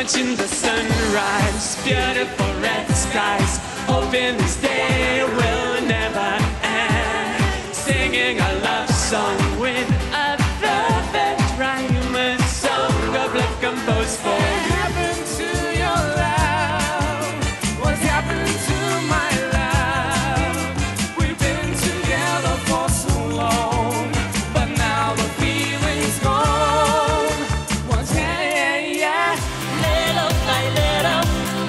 watching the sunrise, beautiful red skies, hoping this day will never end. Singing a love song with a perfect rhyme, a song of love composed for you. What happened to your love? What's happened to my love? We've been together for so long, but now the feeling's gone. Once Little by little,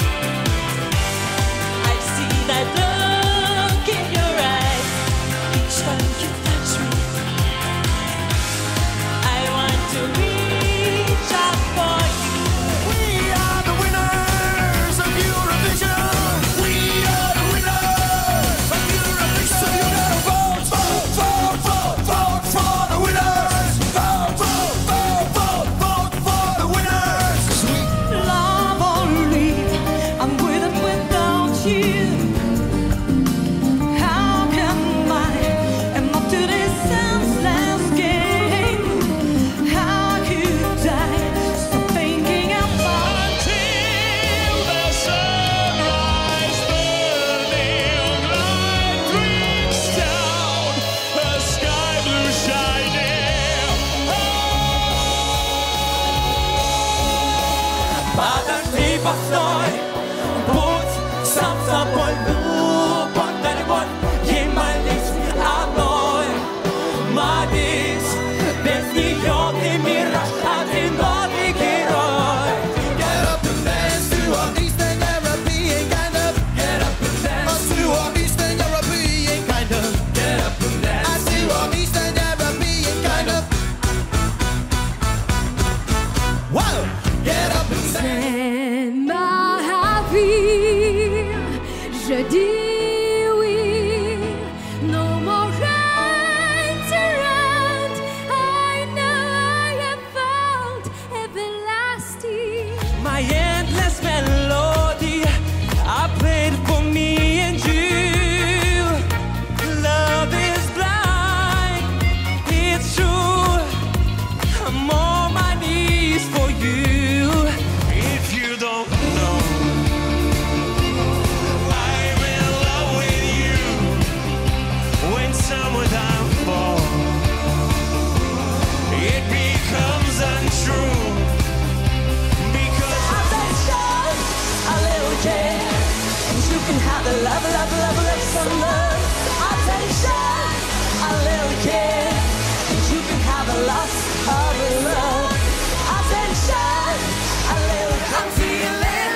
I see that look in your eyes. Each time you touch me, I want to reach out for you. we are the winners of Eurovision. We are the winners of Eurovision. So you gotta vote, vote, vote, vote, vote for the winners. Vote, vote, vote, vote, vote for the winners. Love only, I'm with it without you. How can I am up to this senseless game? How could I stop thinking about Till the sunrise, burning light drinks down, the sky blue shining. Подожди, постой, путь сам собой глупок, далеко ей молись одной. Молись, без нее ты мираж, одинокий герой. Get up and dance to our Eastern European kind of. Get up and dance to our Eastern European kind of. Get up and dance to our Eastern European kind of. Whoa! Get up and dance. C'est ma vie, je dis oui. No more right to run. I know I have found everlasting. My endless melody I played for me and you. Love is blind, it's true. I'm on my knees for you. If you don't know, I'm in love with you. When summertime falls, it becomes untrue. Because attention, a little care, and you can have the love, love, love, love, some love. Attention, a little care, and you can have the loss of love. Attention, a little I'm feeling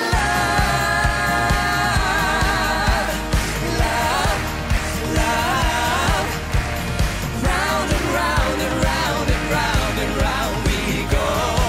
love, love, love. Round and round and round and round and round we go.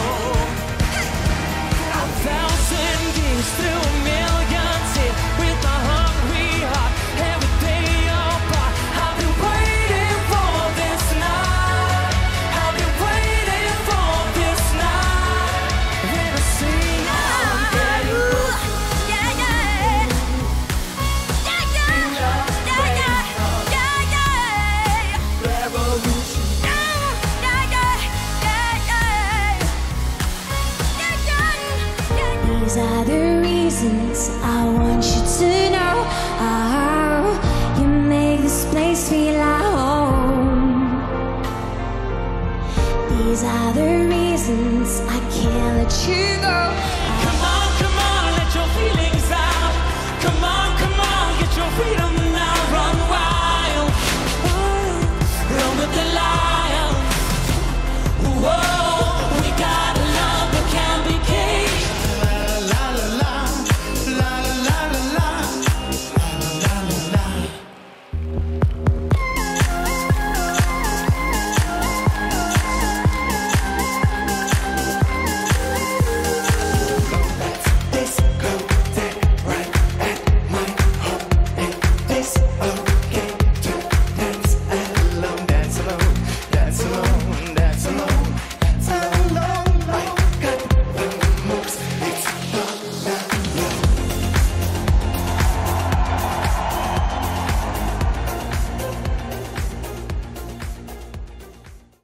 1,000 years through a million tears, with my hungry heart, every day apart. I've been waiting for this night. I've been waiting for this night. When I sing, I'm getting Yeah, yeah. Yeah, yeah. Yeah, yeah. Yeah, yeah. revolution. Yeah, yeah. Yeah, yeah. These are the reasons I want you to know. Oh, you make this place feel like home. These are the